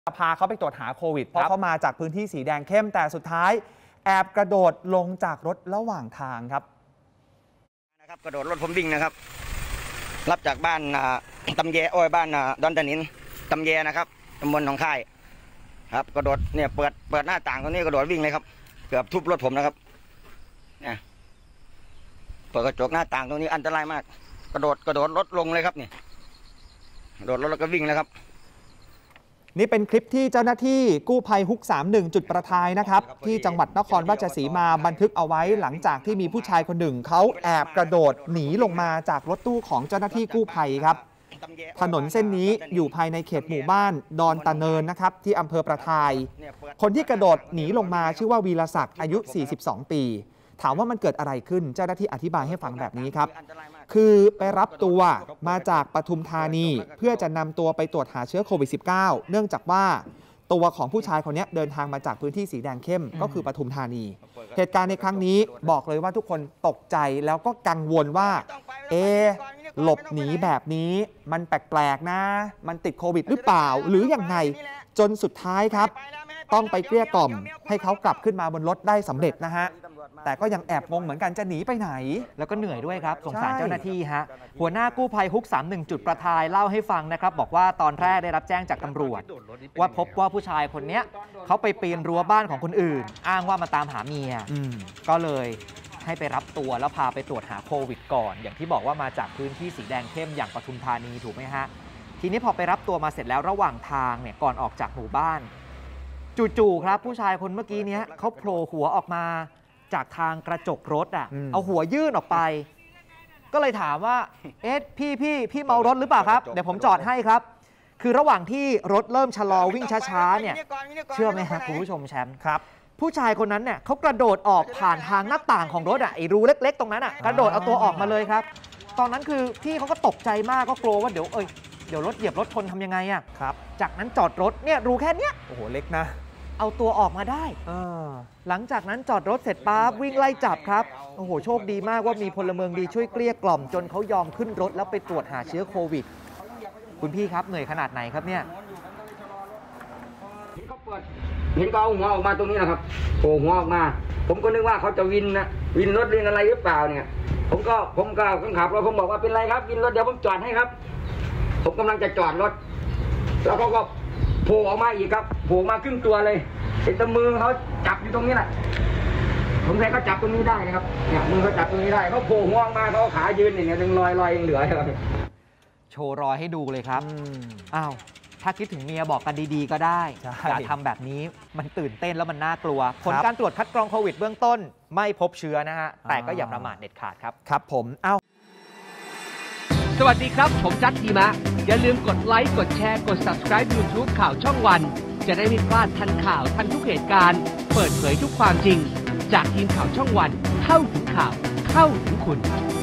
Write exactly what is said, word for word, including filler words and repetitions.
พาเขาไปตรวจหาโควิดเพราะเขามาจากพื้นที่สีแดงเข้มแต่สุดท้ายแอบกระโดดลงจากรถระหว่างทางครับนะครับกระโดดรถผมวิ่งนะครับรับจากบ้านตำแยอ้อยบ้านดอนตะนินตำแยนะครับตำบลหนองค่ายครับกระโดดเนี่ยเปิดเปิดหน้าต่างตรงนี้กระโดดวิ่งเลยครับเกือบทุบรถผมนะครับเนี่ยเปิดกระจกหน้าต่างตรงนี้อันตรายมากกระโดดกระโดดรถลงเลยครับนี่กระโดดรถแล้วก็วิ่งเลยครับนี่เป็นคลิปที่เจ้าหน้าที่กู้ภัยฮุกสามสิบเอ็ดจุดประทายนะครับที่จังหวัดนครราชสีมาบันทึกเอาไว้หลังจากที่มีผู้ชายคนหนึ่งเขาแอบกระโดดหนีลงมาจากรถตู้ของเจ้าหน้าที่กู้ภัยครับถนนเส้นนี้อยู่ภายในเขตหมู่บ้านดอนตะเนินนะครับที่อำเภอประทายคนที่กระโดดหนีลงมาชื่อว่าวีรศักดิ์อายุสี่สิบสองปีถามว่ามันเกิดอะไรขึ้นเจ้าหน้าที่อธิบายให้ฟังแบบนี้ครับคือไปรับตัวมาจากปทุมธานีเพื่อจะนำตัวไปตรวจหาเชื้อโควิด สิบเก้า เนื่องจากว่าตัวของผู้ชายคนนี้เดินทางมาจากพื้นที่สีแดงเข้มก็คือปทุมธานีเหตุการณ์ในครั้งนี้บอกเลยว่าทุกคนตกใจแล้วก็กังวลว่าเอหลบหนีแบบนี้มันแปลกๆนะมันติดโควิดหรือเปล่าหรือยังไงจนสุดท้ายครับต้องไปเกลี้ยกล่อมให้เขากลับขึ้นมาบนรถได้สำเร็จนะฮะแต่ก็ยังแอบงงเหมือนกันจะหนีไปไหนแล้วก็เหนื่อยด้วยครับสงสารเจ้าหน้าที่ฮะหัวหน้ากู้ภัยฮุกสามสิบเอ็ดจุดประทายเล่าให้ฟังนะครับบอกว่าตอนแรกได้รับแจ้งจากตำรวจว่าพบว่าผู้ชายคนนี้เขาไปปีนรั้วบ้านของคนอื่นอ้างว่ามาตามหาเมียก็เลยให้ไปรับตัวแล้วพาไปตรวจหาโควิดก่อนอย่างที่บอกว่ามาจากพื้นที่สีแดงเข้มอย่างปทุมธานีถูกไหมฮะทีนี้พอไปรับตัวมาเสร็จแล้วระหว่างทางเนี่ยก่อนออกจากหมู่บ้านจู่ๆครับผู้ชายคนเมื่อกี้นี้เขาโผล่หัวออกมาจากทางกระจกรถอ่ะเอาหัวยื่นออกไปก็เลยถามว่าเอ๊ะพี่พี่พี่เมารถหรือเปล่าครับเดี๋ยวผมจอดให้ครับคือระหว่างที่รถเริ่มชะลอวิ่งช้าๆเนี่ยเชื่อไหมฮะคุณผู้ชมแชมป์ครับผู้ชายคนนั้นเนี่ยเขากระโดดออกผ่านทางหน้าต่างของรถอ่ะไอ้รูเล็กๆตรงนั้นอ่ะกระโดดเอาตัวออกมาเลยครับตอนนั้นคือพี่เขาก็ตกใจมากก็กลัวว่าเดี๋ยวเอ้ยเดี๋ยวรถเหยียบรถชนทำยังไงอ่ะครับจากนั้นจอดรถเนี่ยรูแค่เนี้ยโอ้โหเล็กนะเอาตัวออกมาได้หลังจากนั้นจอดรถเสร็จปั๊บวิ่งไล่จับครับโอ้โหโชคดีมากว่ามีพลเมืองดีช่วยเกลี้ยกล่อมจนเขายอมขึ้นรถแล้วไปตรวจหาเชื้อโควิดคุณพี่ครับเหนื่อยขนาดไหนครับเนี่ยเห็นเขาเอาหัวออกมาตรงนี้นะครับโผล่หัวออกมาผมก็นึกว่าเขาจะวินนะวินรถวินอะไรหรือเปล่าเนี่ยผมก็ผมก็ขับรถผมบอกว่าเป็นไรครับวินรถเดี๋ยวผมจอดให้ครับผมกำลังจะจอดรถแล้วเขาก็โผล่ออกมาอีกครับโผล่มาครึ่งตัวเลยเห็นแต่มือเขาจับอยู่ตรงนี้แหละผมใช้เขาจับตรงนี้ได้นะครับเนี่ยมือเขาจับตรงนี้ได้เขาโผล่หัวออกมาเขาขายืนอย่างเงี้ยยังลอยลอยยังเหลือครับโชว์รอยให้ดูเลยครับอ้าวถ้าคิดถึงเมียบอกกันดีๆก็ได้อย่าทำแบบนี้มันตื่นเต้นแล้วมันน่ากลัวผลการตรวจคัดกรองโควิดเบื้องต้นไม่พบเชื้อนะฮะแต่ก็อย่าประมาทเด็ดขาดครับครับผมเอ้าสวัสดีครับผมจัดทีมะอย่าลืมกดไลค์กดแชร์กด ซับสไครบ์ ยูทูบ ข่าวช่องวันจะได้ไม่พลาดทันข่าวทันทุกเหตุการณ์เปิดเผยทุกความจริงจากทีมข่าวช่องวันเข้าถึงข่าวเข้าถึงคุณ